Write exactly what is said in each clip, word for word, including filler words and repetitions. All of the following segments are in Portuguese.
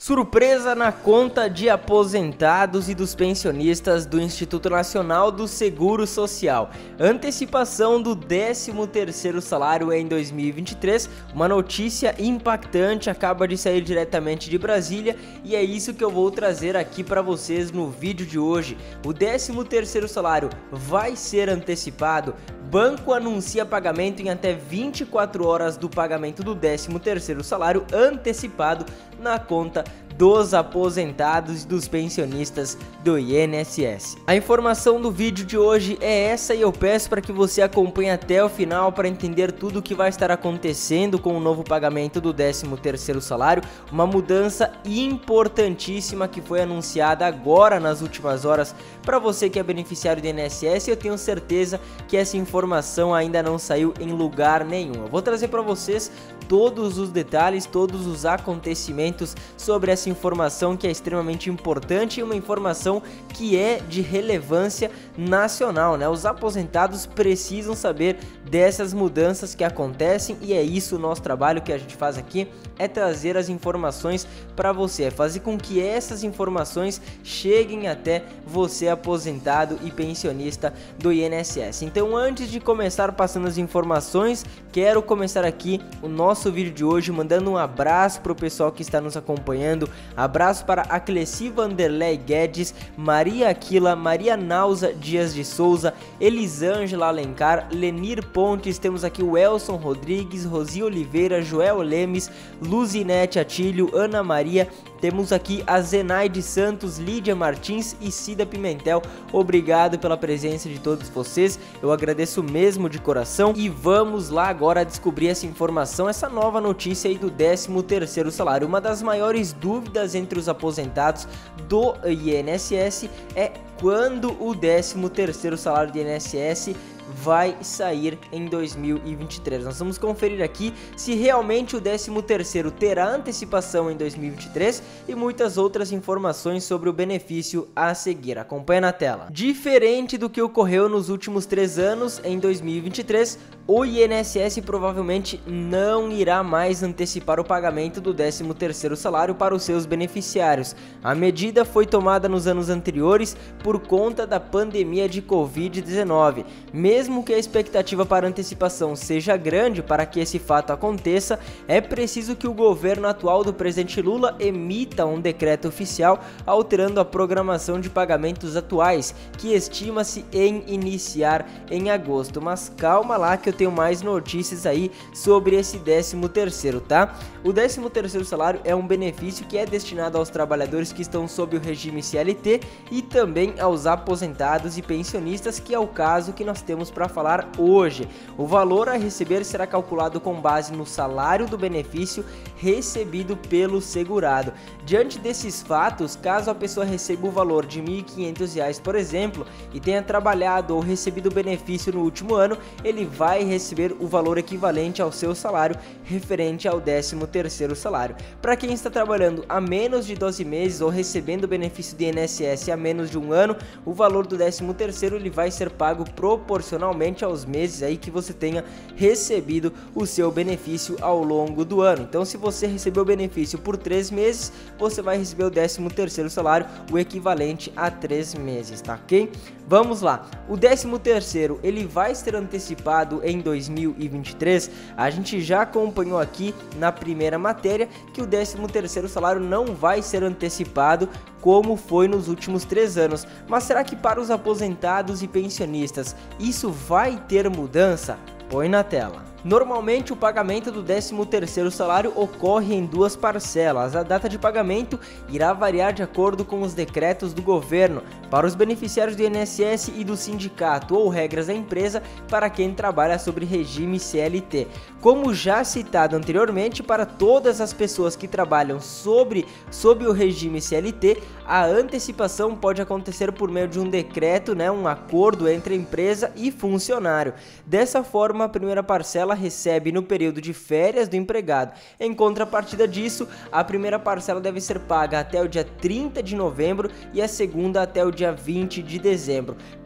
Surpresa na conta de aposentados e dos pensionistas do Instituto Nacional do Seguro Social. Antecipação do décimo terceiro salário em dois mil e vinte e três. Uma notícia impactante acaba de sair diretamente de Brasília e é isso que eu vou trazer aqui para vocês no vídeo de hoje. O décimo terceiro salário vai ser antecipado? Banco anuncia pagamento em até vinte e quatro horas do pagamento do décimo terceiro salário antecipado na conta dos aposentados e dos pensionistas do I N S S. A informação do vídeo de hoje é essa e eu peço para que você acompanhe até o final para entender tudo o que vai estar acontecendo com o novo pagamento do décimo terceiro salário, uma mudança importantíssima que foi anunciada agora nas últimas horas para você que é beneficiário do I N S S. Eu tenho certeza que essa informação ainda não saiu em lugar nenhum. Eu vou trazer para vocês todos os detalhes, todos os acontecimentos sobre essa informação que é extremamente importante e uma informação que é de relevância nacional, né? Os aposentados precisam saber dessas mudanças que acontecem e é isso o nosso trabalho que a gente faz aqui, é trazer as informações para você, é fazer com que essas informações cheguem até você aposentado e pensionista do I N S S. Então, antes de começar passando as informações, quero começar aqui o nosso vídeo de hoje mandando um abraço para o pessoal que está nos acompanhando. Abraço para a Cleci Vanderlei Guedes, Maria Aquila, Maria Nauza Dias de Souza, Elisângela Alencar, Lenir Pontes, temos aqui o Elson Rodrigues, Rosi Oliveira, Joel Lemes, Luzinete Atílio, Ana Maria, temos aqui a Zenaide Santos, Lídia Martins e Cida Pimentel. Obrigado pela presença de todos vocês, eu agradeço mesmo de coração e vamos lá agora descobrir essa informação, essa nova notícia aí do décimo terceiro salário. Uma das maiores dúvidas entre os aposentados do I N S S é quando o décimo terceiro salário do I N S S vai sair em dois mil e vinte e três. Nós vamos conferir aqui se realmente o décimo terceiro terá antecipação em dois mil e vinte e três e muitas outras informações sobre o benefício a seguir. Acompanhe na tela. Diferente do que ocorreu nos últimos três anos, em dois mil e vinte e três, o I N S S provavelmente não irá mais antecipar o pagamento do décimo terceiro salário para os seus beneficiários. A medida foi tomada nos anos anteriores por conta da pandemia de covid dezenove. Mesmo que a expectativa para antecipação seja grande para que esse fato aconteça, é preciso que o governo atual do presidente Lula emita um decreto oficial alterando a programação de pagamentos atuais, que estima-se em iniciar em agosto. Mas calma lá que eu tenho mais notícias aí sobre esse décimo terceiro, tá? O décimo terceiro salário é um benefício que é destinado aos trabalhadores que estão sob o regime C L T e também aos aposentados e pensionistas, que é o caso que nós temos para falar hoje. O valor a receber será calculado com base no salário do benefício recebido pelo segurado. Diante desses fatos, caso a pessoa receba o valor de mil e quinhentos reais, por exemplo, e tenha trabalhado ou recebido o benefício no último ano, ele vai receber o valor equivalente ao seu salário referente ao décimo terceiro salário. Para quem está trabalhando há menos de doze meses ou recebendo o benefício do I N S S há menos de um ano, o valor do décimo terceiro ele vai ser pago proporcionalmente aos meses aí que você tenha recebido o seu benefício ao longo do ano. Então, se você recebeu o benefício por três meses, você vai receber o décimo terceiro salário, o equivalente a três meses, tá ok? Vamos lá, o décimo terceiro ele vai ser antecipado em dois mil e vinte e três. A gente já acompanhou aqui na primeira matéria que o décimo terceiro salário não vai ser antecipado como foi nos últimos três anos. Mas será que para os aposentados e pensionistas isso vai ter mudança? Põe na tela. Normalmente o pagamento do décimo terceiro salário ocorre em duas parcelas. A data de pagamento irá variar de acordo com os decretos do governo para os beneficiários do I N S S e do sindicato ou regras da empresa para quem trabalha sobre regime C L T. Como já citado anteriormente, para todas as pessoas que trabalham sobre, sob o regime C L T, a antecipação pode acontecer por meio de um decreto, né, um acordo entre a empresa e funcionário. Dessa forma, a primeira parcela recebe no período de férias do empregado. Em contrapartida disso, a primeira parcela deve ser paga até o dia trinta de novembro e a segunda até o dia vinte de dezembro.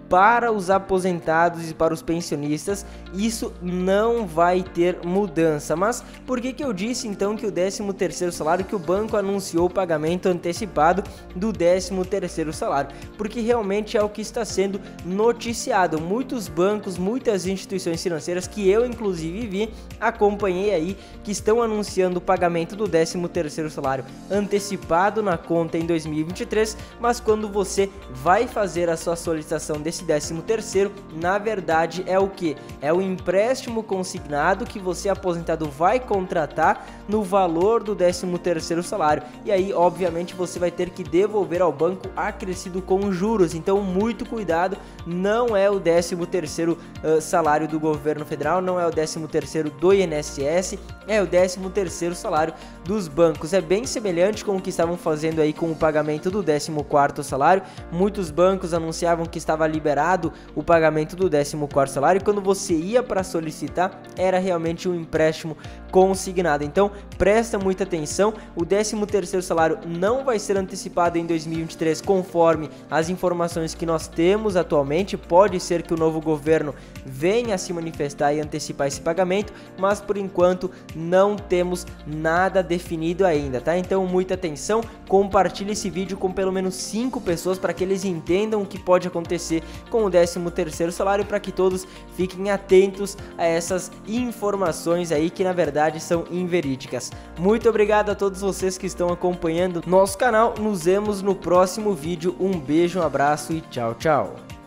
para os aposentados e para os pensionistas, isso não vai ter mudança. Mas por que que eu disse então que o décimo terceiro salário, que o banco anunciou o pagamento antecipado do décimo terceiro salário? Porque realmente é o que está sendo noticiado. Muitos bancos, muitas instituições financeiras que eu inclusive vi, acompanhei aí, que estão anunciando o pagamento do décimo terceiro salário antecipado na conta em dois mil e vinte e três, mas quando você vai fazer a sua solicitação desse décimo terceiro, na verdade é o que? É o empréstimo consignado que você aposentado vai contratar no valor do décimo terceiro salário, e aí obviamente você vai ter que devolver ao banco acrescido com juros. Então muito cuidado, não é o décimo terceiro uh, salário do governo federal, não é o décimo terceiro do I N S S, é o décimo terceiro salário dos bancos. É bem semelhante com o que estavam fazendo aí com o pagamento do décimo quarto salário. Muitos bancos anunciavam que estava liberado o pagamento do décimo quarto salário, e quando você ia para solicitar, era realmente um empréstimo consignado. Então presta muita atenção, o décimo terceiro salário não vai ser antecipado em dois mil e vinte e três conforme as informações que nós temos atualmente. Pode ser que o novo governo venha a se manifestar e antecipar esse pagamento, mas por enquanto não temos nada definido ainda, tá? Então muita atenção, compartilhe esse vídeo com pelo menos cinco pessoas para que eles entendam o que pode acontecer com o décimo terceiro salário, para que todos fiquem atentos a essas informações aí que na verdade são inverídicas. Muito obrigado a todos vocês que estão acompanhando nosso canal, nos vemos no próximo vídeo, um beijo, um abraço e tchau, tchau.